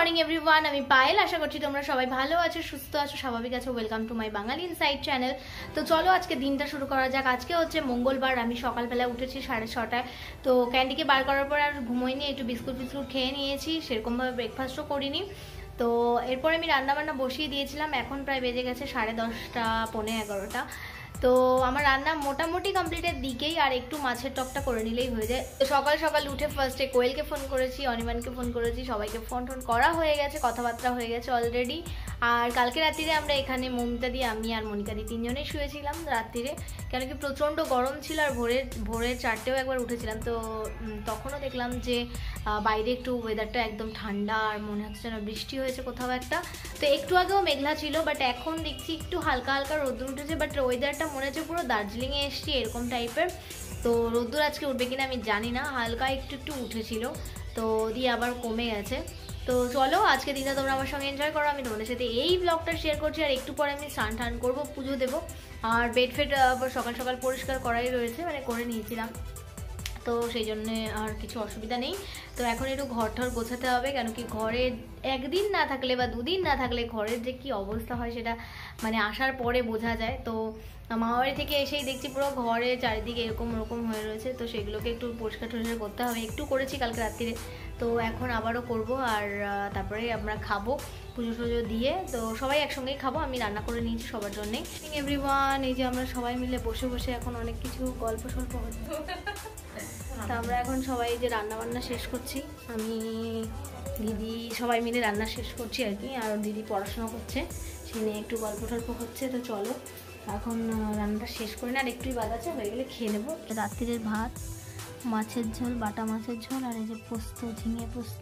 Morning everyone, আমি পায়েল। আশা করছি তোমরা সবাই ভালো আছো, সুস্থ আছো, স্বাভাবিক আছো। Welcome to my Bangali inside channel. তো চলো আজকে দিনটা শুরু করা যাক। আজকে হচ্ছে মঙ্গলবার। আমি সকালবেলা উঠেছি 6:30টায়। তো ক্যান্ডিকে বার করার পর আর ঘুমোইনি, একটু বিস্কুট খেয়ে নিয়েছি, সেরকমভাবে ব্রেকফাস্টও করিনি। তো এরপর আমি রান্নাবান্না বসিয়ে দিয়েছিলাম। এখন প্রায় বেজে গেছে 10:30, পৌনে 11টা। তো আমার রান্না মোটামুটি কমপ্লিটের দিকেই, আর একটু মাছের টকটা করে নিলেই হয়ে যায়। সকাল সকাল উঠে ফার্স্টে কোয়েলকে ফোন করেছি, অনিমানকে ফোন করেছি, সবাইকে ফোন করা হয়ে গেছে, কথাবার্তা হয়ে গেছে অলরেডি। আর কালকে রাত্রিরে আমরা এখানে মমিতা দিয়ে, আমি আর মনিকা দি তিনজনেই শুয়েছিলাম রাত্রিরে, কেন কি প্রচণ্ড গরম ছিল। আর ভোরে 4টেও একবার উঠেছিলাম। তো তখনও দেখলাম যে বাইরে একটু ওয়েদারটা একদম ঠান্ডা, আর মনে হচ্ছে যেন বৃষ্টি হয়েছে কোথাও একটা। তো একটু আগেও মেঘলা ছিল, বাট এখন দেখছি একটু হালকা হালকা রোদ্দুর উঠেছে। বাট ওয়েদারটা মনে হচ্ছে পুরো দার্জিলিংয়ে এসছি এরকম টাইপের। তো রোদ্দুর আজকে উঠবে কিনা আমি জানি না, হালকা একটু উঠেছিল, তো দিয়ে আবার কমে গেছে। তো চলো আজকে দিনটা তোমরা আমার সঙ্গে এনজয় করো। আমি তোমাদের সাথে এই ব্লগটা শেয়ার করছি। আর একটু পরে আমি স্নান টান করবো, পুজো দেবো। আর বেড ফেড সকাল সকাল পরিষ্কার করাই রয়েছে, মানে করে নিয়েছিলাম, তো সেই জন্যে আর কিছু অসুবিধা নেই। তো এখন একটু ঘর ঠর গোছাতে হবে, কেন কি ঘরে একদিন না থাকলে বা দুদিন না থাকলে ঘরের যে কি অবস্থা হয় সেটা মানে আসার পরে বোঝা যায়। তো মামাবাড়ি থেকে এসেই দেখছি পুরো ঘরে চারিদিকে এরকম ওরকম হয়ে রয়েছে। তো সেগুলোকে একটু পরিষ্কার টরিষ্কার করতে হবে। একটু করেছি কালকে রাত্রিরে, তো এখন আবারও করব। আর তারপরে আমরা খাবো পুজো টুজো দিয়ে। তো সবাই একসঙ্গেই খাবো, আমি রান্না করে নিয়েছি সবার জন্যে। এভরিওয়ান, এই যে আমরা সবাই মিলে বসে বসে এখন অনেক কিছু গল্প সল্প হচ্ছে। তো আমরা এখন সবাই যে রান্না বান্না শেষ করছি, আমি দিদি সবাই মিলে রান্না শেষ করছি আর কি। আর দিদি পড়াশোনা করছে, সে নিয়ে একটু গল্প টল্প হচ্ছে। তো চলো এখন রান্নাটা শেষ করে না, আর একটুই বাদ আছে, হয়ে গেলে খেয়ে নেবো। রাত্রিরের ভাত, মাছের ঝোল, বাটা মাছের ঝোল, আর এই যে পোস্ত, ঝিঙে পোস্ত।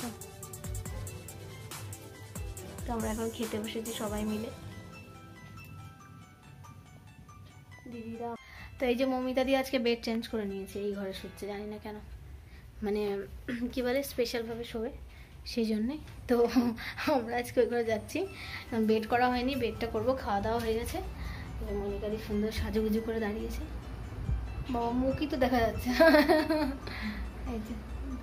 তো আমরা এখন খেতে বসেছি সবাই মিলে, দিদিরা। তো এই যে মমিতা দিয়ে আজকে বেড চেঞ্জ করে নিয়েছে, এই ঘরে শুচ্ছে, জানি না কেন, মানে কী বলে স্পেশালভাবে শোবে সেই জন্যে। তো আমরা আজকে ওই ঘরে যাচ্ছি, বেড করা হয়নি, বেডটা করবো। খাওয়া দাওয়া হয়ে গেছে। মনিকা দি সুন্দর সাজুগুজু করে দাঁড়িয়েছে, বাবা মুখই তো দেখা যাচ্ছে। এই যে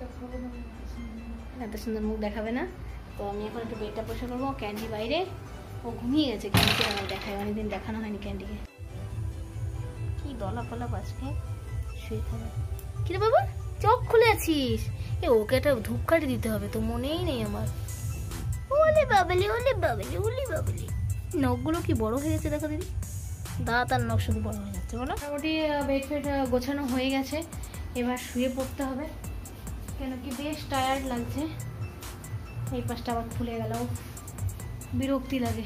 এত সুন্দর মুখ দেখাবে না। তো আমি এখন একটু বেডটা পরিষ্কার করবো। ক্যান্ডি বাইরে, ও ঘুমিয়ে গেছে। ক্যান্ডিকে আমার দেখায়, অনেকদিন দেখানো হয়নি ক্যান্ডিকে। কি দলা ফলা বাজকে শুয়ে থাকবে। কিরে বাবা, চোখ খুলে আছিস? ওকে একটা ধূপকাঠি দিতে হবে, তো মনেই নেই আমার। ওলে বাবলি, ওলে বাবলি, ওলে বাবলি। নখগুলো কি বড় হয়ে গেছে দেখো দিদি, দাঁত আর নখ শুধু বড় হয়ে যাচ্ছে। বলো, মোটামুটি বেড ফেড গোছানো হয়ে গেছে, এবার শুয়ে পড়তে হবে, কেন কি বেশ টায়ার্ড লাগছে। এই পাশটা আবার খুলে গেল, বিরক্তি লাগে।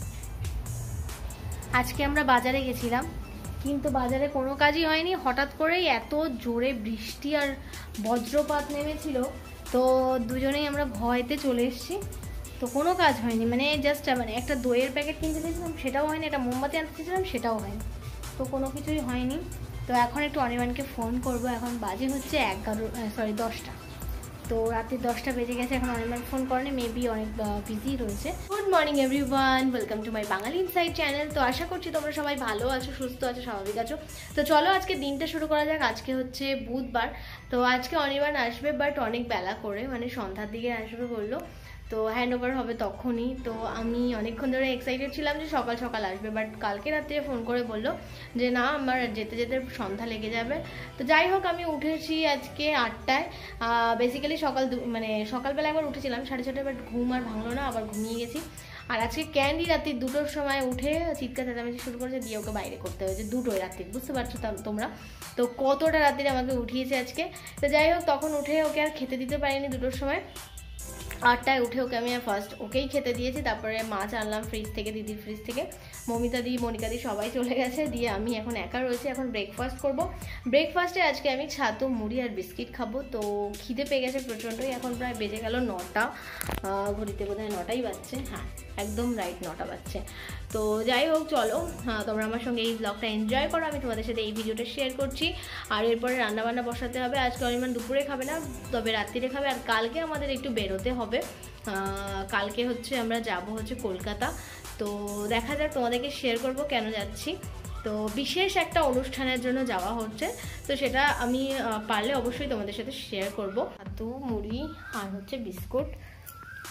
আজকে আমরা বাজারে গেছিলাম, কিন্তু বাজারে কোনো কাজই হয়নি। হঠাৎ করেই এত জোরে বৃষ্টি আর বজ্রপাত নেমেছিল, তো দুজনেই আমরা ভয়তে চলে এসেছি। তো কোনো কাজ হয়নি, মানে জাস্ট মানে একটা দইয়ের প্যাকেট কিনতে চেয়েছিলাম, সেটাও হয়নি। একটা মোমবাতি আনতে চেয়েছিলাম, সেটাও হয়নি। তো কোনো কিছুই হয়নি। তো এখন একটু অনিমানকে ফোন করব। এখন বাজে হচ্ছে 10টা। তো রাতে 10টা বেজে গেছে, এখন অনিমান ফোন করেনি, মেবি অনেক বিজি রয়েছে। Good morning everyone, welcome to my Bangali inside channel. তো আশা করছি তোমরা সবাই ভালো আছো, সুস্থ আছো, স্বাভাবিক আছো। তো চলো আজকে দিনটা শুরু করা যাক। আজকে হচ্ছে বুধবার। তো আজকে অনিমান আসবে, বাট অনেক বেলা করে, মানে সন্ধ্যার দিকে আসবে বললো। তো হ্যান্ড ওভার হবে তখনই। তো আমি অনেকক্ষণ ধরে এক্সাইটেড ছিলাম যে সকাল সকাল আসবে, বাট কালকে রাত্রে ফোন করে বললো যে না, আমার যেতে যেতে সন্ধ্যা লেগে যাবে। তো যাই হোক, আমি উঠেছি আজকে 8টায়। বেসিক্যালি মানে সকালবেলা একবার উঠেছিলাম 6:30, বাট ঘুম আর ভাঙলো না, আবার ঘুমিয়ে গেছি। আর আজকে ক্যান্ডি রাত্রি 2টোর সময় উঠে চিৎকার চেঁচামেচি শুরু করেছে, দিয়ে ওকে বাইরে করতে হয়েছে 2টোয় রাত্রি, বুঝতে পারছো তোমরা তো কতটা রাত্রি আমাকে উঠিয়েছে আজকে। তো যাই হোক, তখন উঠে ওকে আর খেতে দিতে পারিনি 2টোর সময়। 8টায় উঠে ওকে আমি ফার্স্ট ওকেই খেতে দিয়েছি, তারপরে মাছ আনলাম ফ্রিজ থেকে, দিদির ফ্রিজ থেকে। মমিতা দি, মনিকা দি সবাই চলে গেছে, দিয়ে আমি এখন একা রয়েছি। এখন ব্রেকফাস্ট করব। ব্রেকফাস্টে আজকে আমি ছাতু, মুড়ি আর বিস্কিট খাবো। তো খিদে পেয়ে গেছে প্রচণ্ডই। এখন প্রায় বেজে গেল 9টা, ঘড়িতে বোধহয় 9টাই বাজছে। হ্যাঁ, একদম রাইট 9টা বাজছে। তো যাই হোক, চলো তোমরা আমার সঙ্গে এই ব্লগটা এনজয় করো। আমি তোমাদের সাথে এই ভিডিওটা শেয়ার করছি। আর এরপরে রান্নাবান্না বসাতে হবে। আজকে অনিমান দুপুরে খাবে না, তবে রাত্রিরে খাবে। আর কালকে আমাদের একটু বেরোতে হবে। কালকে হচ্ছে আমরা যাব হচ্ছে কলকাতা। তো দেখা যাক, তোমাদেরকে শেয়ার করব কেন যাচ্ছি। তো বিশেষ একটা অনুষ্ঠানের জন্য যাওয়া হচ্ছে, তো সেটা আমি পারলে অবশ্যই তোমাদের সাথে শেয়ার করব। ছাতু, মুড়ি আর হচ্ছে বিস্কুট।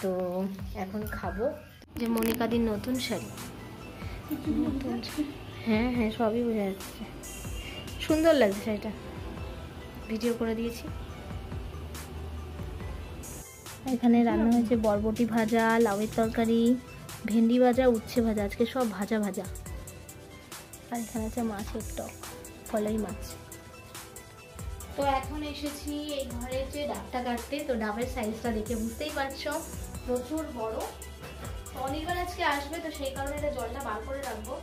তো এখন খাবো। যে মনিকাদির নতুন শাড়ি, নতুন, হ্যাঁ হ্যাঁ সবই বোঝা যাচ্ছে, সুন্দর লাগছে শাড়িটা, ভিডিও করে দিয়েছি। এখানে রান্না হয়েছে বরবটি ভাজা, লাউয়ের তরকারি, ভেন্ডি ভাজা, উচ্ছে ভাজা, আজকে সব ভাজা ভাজা। আর এখানে আছে মাছের টক, ফলাই মাছ। তো এখন এসেছি এই ঘরে যে ডাবটা কাটতে। তো ডাবের সাইজটা দেখে বুঝতেই পারছো প্রচুর বড়। তো অনির্বাণ আজকে আসবে, তো সেই কারণে এটা জলটা বার করে রাখবো।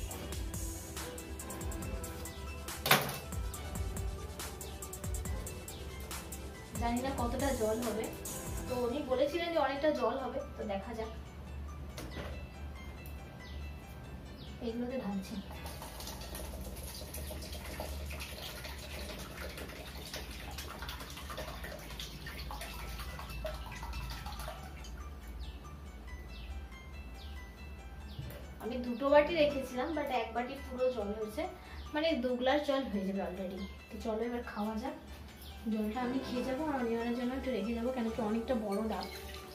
জানি না কতটা জল হবে, তো উনি বলেছিলেন যে অনেকটা জল হবে, তো দেখা যাক। এগুলোতে ঢালছি। আমি 2টো বাটি রেখেছিলাম, বাট 1 বাটি পুরো জল হয়েছে, মানে 2 গ্লাস জল হয়ে যাবে অলরেডি। তো চলো এবার খাওয়া যাক। জলটা আমি খেয়ে যাবো, আর অনিয়নের জন্য একটু রেখে যাবো, কেন কি অনেকটা বড় ডাব।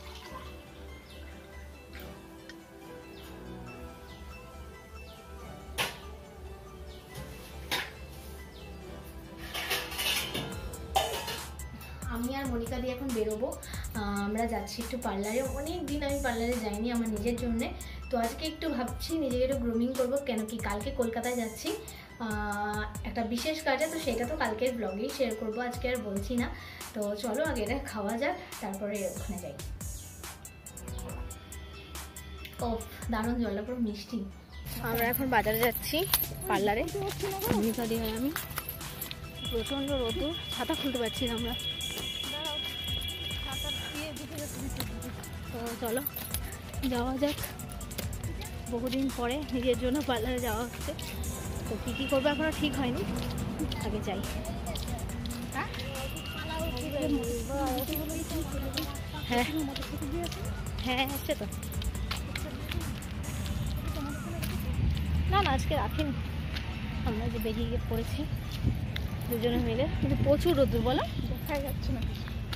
আমি আর মনিকা দিয়ে এখন বেরোবো, আমরা যাচ্ছি একটু পার্লারে। অনেক দিন আমি পার্লারে যাইনি আমার নিজের জন্যে, তো আজকে একটু ভাবছি নিজেকে একটু গ্রুমিং করবো, কেন কি কালকে কলকাতায় যাচ্ছি একটা বিশেষ কাজে, তো সেটা তো কালকের ব্লগেই শেয়ার করবো, আজকে আর বলছি না। তো চলো আগে এটা খাওয়া যাক, তারপরে ওখানে যাই। ও দারুণ, জলটা পুরো মিষ্টি। আমরা এখন বাজারে যাচ্ছি পার্লারে, মনিকা দিয়ে আমি। প্রচণ্ড রোদ্দুর, ছাতা খুলতে পারছি না আমরা। তো চলো যাওয়া যাক, বহুদিন পরে নিজের জন্য পার্লারে যাওয়া হচ্ছে। তো কী কী করবো এখনো ঠিক হয়নি, আগে যাই। হ্যাঁ হ্যাঁ আছে তো, না না আজকে রাখিনি, আমরা যে বেরিয়ে গিয়ে পড়েছি দুজনে মিলে, কিন্তু প্রচুর রোদ্দুর, বলো দেখাই যাচ্ছে না।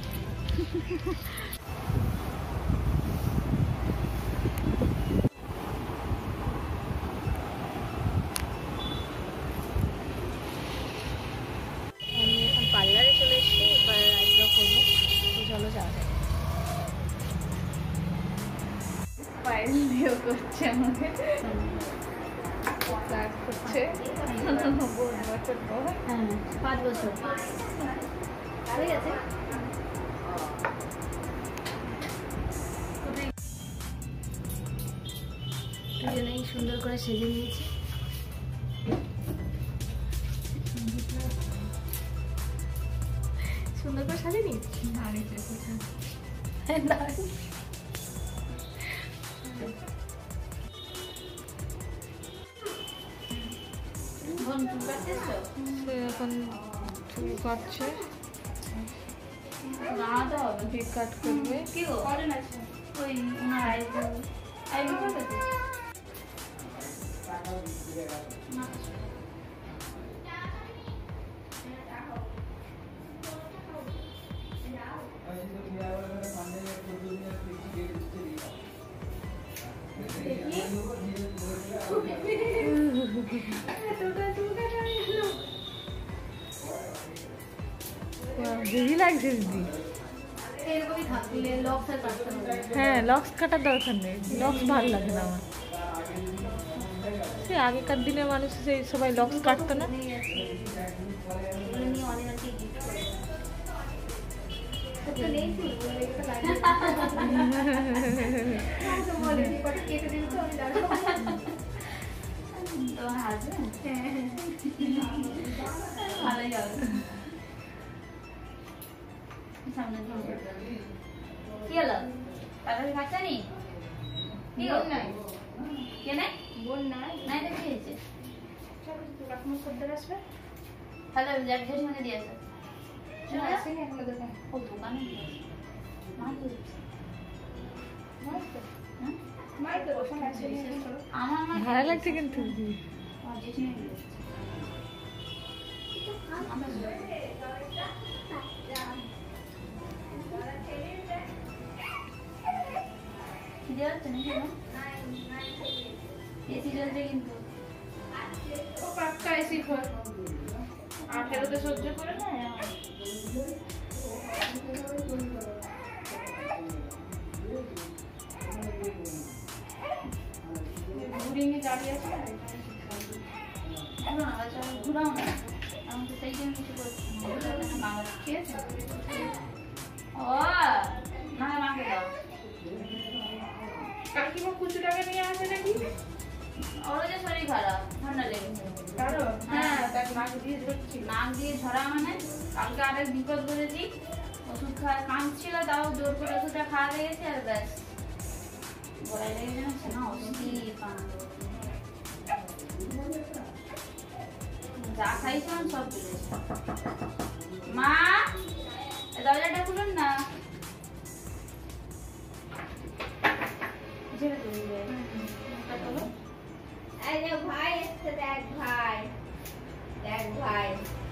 আমি এখন পার্লারে চলে এসেছি, এবার আইব্রো করবো, চলো যাওয়া যায়। পায়েল দিয়েও করছে আমাকে, করছে 5 বছর হয়ে গেছে। দুজনেই সুন্দর করে সেজে নিয়েছি। সুন্দর করে সাজে নিয়েছি। এখন চুল কাটছে, কেক কাট করবে। হেভি লাগছে দিদি। হ্যাঁ লক্স কাটার দরকার নেই, লক্স ভালো লাগে না আমার। সে আগেকার দিনের মানুষ সেই সবাই লক্স কাটতো না। কি হলো? তাড়াতাড়ি খাচ্ছে নি? কি হল নাই? কে নাই? বোন নাই? নাই তো কি হয়েছে? চলো তো কাকুমা খদ্দের আসবে। তাহলে জেঠিমাকে দিয়ে আসো। চলো আসেনি এখনো দোকানে। ও দোকানে গিয়েছে। মা দিয়েছে। মাই তো ওখানে আসেনি। আমার ভালো লাগছে কিন্তু দিদি। জেঠিমা গিয়েছে। দেওয়া হচ্ছে না কেন? এসি চলছে কিন্তু ও পাক্কা এসি ঘর 18তে সহ্য করে না। ঘুরিয়ে দাঁড়িয়ে আছে ঘুরাও না, আমি তো সেই জন্য কিছু করছি না। ঠিক আছে। ও না মাকে দাও। কাকিমা কুচুটাকে নিয়ে আসে নাকি? ওর যে শরীর খারাপ, ঠান্ডা লেগেছে। কারো হ্যাঁ তার নাক দিয়ে ঝরছিল। নাক দিয়ে ঝরা মানে কালকে আরেক বিপদ করেছি, ওষুধ খাওয়া কাঁদছিল, তাও জোর করে ওষুধটা খাওয়াতে গেছি আর ব্যাস গলায় লেগে যাচ্ছে না, অস্থির কাঁদ। যা খাইছিলাম সব তুলেছে। মা দরজাটা খুলুন না। ঝেড়ে তুলবে এই যে ভাই এসছে, দেখ ভাই, দেখ ভাই।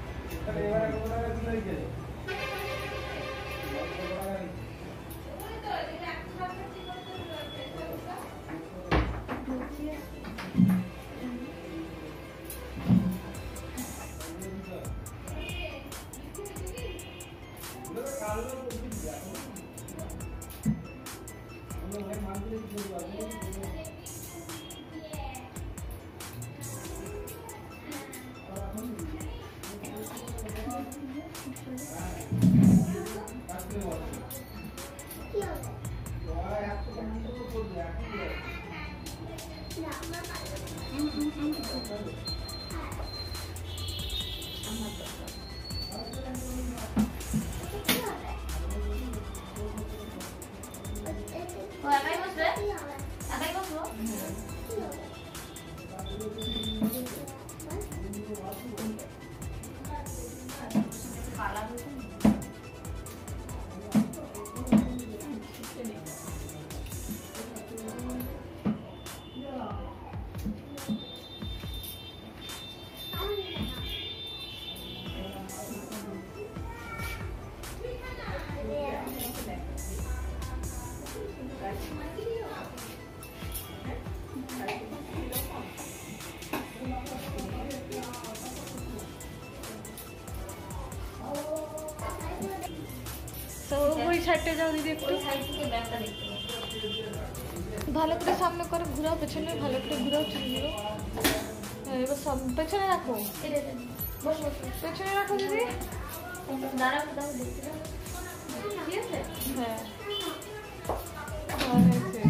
ও একাই বসবে? একাই বসবো? কালা হয়েছে না? তো ওই সাইডটা যাও দিদি একটু। ওই সাইড থেকে ব্যাগটা দেখতে পাবো। ভালো করে সামনে করে ঘুরাও, পেছনে ভালো করে ঘুরাও, চুলগুলো। এবার পেছনে রাখো, বসো বসো। পেছনে রাখো দিদি। দাঁড়াও দাঁড়াও দেখতে দাও। ঠিক আছে? হ্যাঁ ভালো হয়েছে।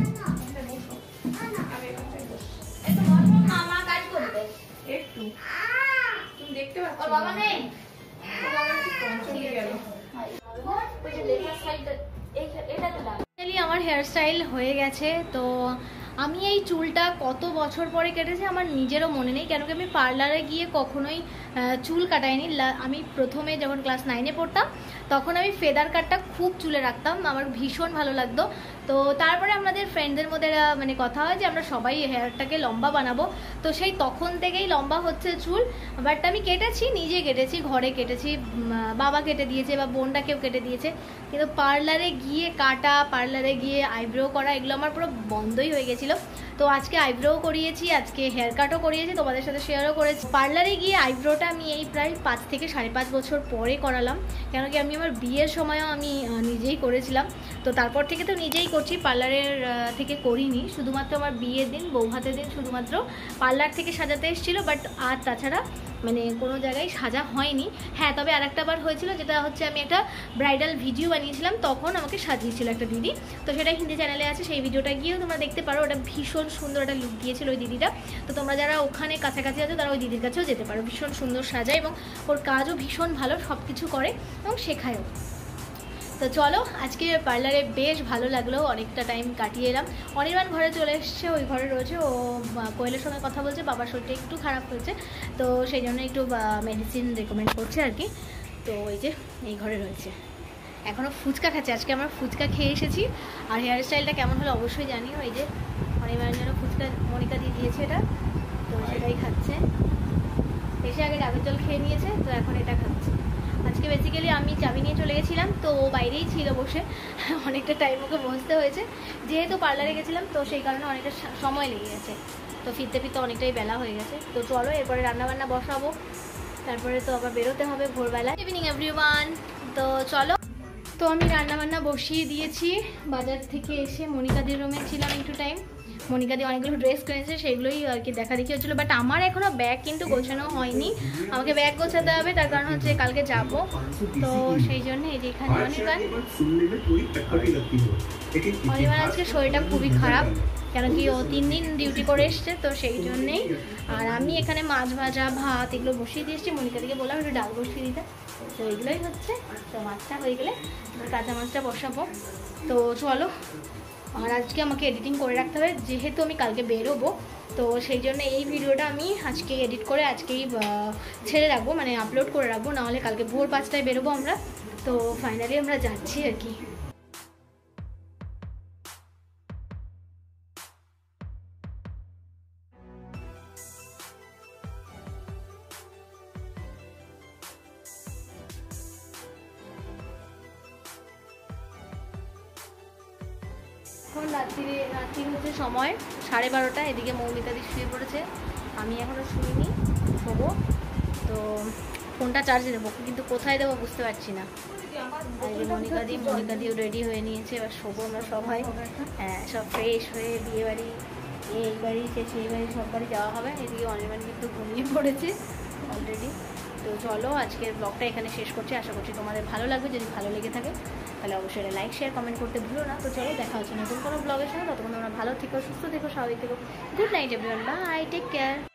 একটু বসো, মামা কাজ করবে। একটু তুমি দেখতে পাচ্ছ ওর বাবা নেই? ওর বাবা একটু কম চলে গেল। ওই যে লেখার সাইডটা এটাতে দাও। ফাইনালি আমার হেয়ার স্টাইল হয়ে গেছে। তো আমি এই চুলটা কত বছর পরে কেটেছি আমার নিজেরও মনে নেই, কেন কি আমি পার্লারে গিয়ে কখনোই চুল কাটাইনি। আমি প্রথমে যখন ক্লাস 9-এ পড়তাম তখন আমি ফেদার কাটটা খুব চুলে রাখতাম, আমার ভীষণ ভালো লাগতো। তো তারপরে আমাদের ফ্রেন্ডদের মধ্যে মানে কথা হয় যে আমরা সবাই হেয়ারটাকে লম্বা বানাবো, তো সেই তখন থেকেই লম্বা হচ্ছে চুল। বাট আমি কেটেছি, নিজে কেটেছি, ঘরে কেটেছি, বাবা কেটে দিয়েছে বা বোনটা কেউ কেটে দিয়েছে, কিন্তু পার্লারে গিয়ে কাটা, পার্লারে গিয়ে আইব্রো করা এগুলো আমার পুরো বন্ধই হয়ে গেছিলো। তো আজকে আইব্রোও করিয়েছি, আজকে হেয়ার কাটও করিয়েছি, তোমাদের সাথে শেয়ারও করেছি। পার্লারে গিয়ে আইব্রোটা আমি এই প্রায় 5 থেকে 5.5 বছর পরে করালাম, কেন কি আমি আমার বিয়ের সময়ও আমি নিজেই করেছিলাম। তো তারপর থেকে তো নিজেই করছি, পার্লারের থেকে করিনি। শুধুমাত্র আমার বিয়ের দিন, বৌভাতের দিন শুধুমাত্র পার্লার থেকে সাজাতে এসেছিলো, বাট আর তাছাড়া মানে কোনো জায়গায় সাজা হয়নি। হ্যাঁ, তবে আরেকটা বার হয়েছিল, যেটা হচ্ছে আমি একটা ব্রাইডাল ভিডিও বানিয়েছিলাম, তখন আমাকে সাজিয়েছিল একটা দিদি। তো সেটা হিন্দি চ্যানেলে আছে, সেই ভিডিওটা গিয়েও তোমরা দেখতে পারো। ওটা ভীষণ সুন্দর একটা লুক দিয়েছিল ওই দিদিটা। তো তোমরা যারা ওখানে কাছাকাছি আছো তারা ওই দিদির কাছেও যেতে পারো, ভীষণ সুন্দর সাজায় এবং ওর কাজও ভীষণ ভালো, সব কিছু করে এবং শেখায়ও। তো চলো, আজকে পার্লারে বেশ ভালো লাগলো, অনেকটা টাইম কাটিয়ে এলাম। অনির্বাণ ঘরে চলে এসছে, ওই ঘরে রয়েছে, ও কোয়েলের সঙ্গে কথা বলছে, বাবার শরীরটা একটু খারাপ হয়েছে, তো সেই জন্য একটু মেডিসিন রেকমেন্ড করছে আর কি। তো ওই যে এই ঘরে রয়েছে, এখনও ফুচকা খাচ্ছে, আজকে আমরা ফুচকা খেয়ে এসেছি। আর হেয়ার স্টাইলটা কেমন হলো অবশ্যই জানিও। এই যে অনির্বাণের জন্য ফুচকা মনিকা দিয়ে দিয়েছে এটা, তো সেটাই খাচ্ছে। এসে আগে ডাবের জল খেয়ে নিয়েছে, তো এখন এটা খাচ্ছে। আচ্ছা আজকে বেসিক্যালি আমি চাবি নিয়ে চলে গেছিলাম, তো ও বাইরেই ছিল বসে, অনেকটা টাইম ওকে বসতে হয়েছে, যেহেতু পার্লারে গেছিলাম তো সেই কারণে অনেকটা সময় লেগে গেছে, তো ফিরতে ফিরতে অনেকটাই বেলা হয়ে গেছে। তো চলো এরপরে রান্নাবান্না বসাবো, তারপরে তো আবার বেরোতে হবে ভোরবেলা। ইভিনিং এভরিওয়ান, তো চলো। তো আমি রান্নাবান্না বসিয়ে দিয়েছি, বাজার থেকে এসে মনিকাদের রুমে ছিলাম একটু টাইম। মনিকাদি অনেকগুলো ড্রেস কিনেছে, সেগুলোই আর কি দেখা দেখি হচ্ছিলো, বাট আমার এখনও ব্যাগ কিন্তু গোছানো হয়নি, আমাকে ব্যাগ গোছাতে হবে, তার কারণ হচ্ছে কালকে যাব, তো সেই জন্য এই যে এখানে অনির্বাণ আজকে শরীরটা খুবই খারাপ, কেন কি ও 3 দিন ডিউটি করে এসছে, তো সেই জন্যেই। আর আমি এখানে মাছ ভাজা ভাত এগুলো বসিয়ে দিয়েছি, মনিকাদিকে বললাম একটু ডাল বসিয়ে দিতে, তো এগুলোই হচ্ছে। তো মাছটা হয়ে গেলে কাঁচা মাছটা বসাবো। তো চলো, আর আজকে আমাকে এডিটিং করে রাখতে হবে, যেহেতু আমি কালকে বেরোবো, তো সেই জন্য এই ভিডিওটা আমি আজকে এডিট করে আজকেই ছেড়ে রাখবো, মানে আপলোড করে রাখবো, নাহলে কালকে ভোর 5টায় বেরোবো আমরা। তো ফাইনালি আমরা যাচ্ছি আর কি। এখন রাত্রি হচ্ছে সময় 12:30, এদিকে মৌমিতাদি শুয়ে পড়েছে, আমি এখনও শুইনি, শোবো। তো ফোনটা চার্জে দেবো, কিন্তু কোথায় দেবো বুঝতে পারছি না। আর যে মনিকাদিও রেডি হয়ে নিয়েছে, এবার শোবো আমরা সবাই। হ্যাঁ, সব ফ্রেশ হয়ে বিয়ে বাড়ি, এই বাড়ি সেই বাড়ি সব বাড়ি যাওয়া হবে। এদিকে অনির্বাণ কিন্তু ঘুমিয়ে পড়েছে অলরেডি। তো চলো আজকের ব্লগটা এখানে শেষ করছি, আশা করছি তোমাদের ভালো লাগবে। যদি ভালো লেগে থাকে তাহলে অবশ্যই লাইক শেয়ার কমেন্ট করতে ভুলো না। তো চলো দেখা হচ্ছে নতুন কোনো ব্লগের সঙ্গে, ততক্ষণ তোমরা ভালো থেকো, সুস্থ থেকো, স্বাভাবিক থেকো। Good night everyone, bye, take care.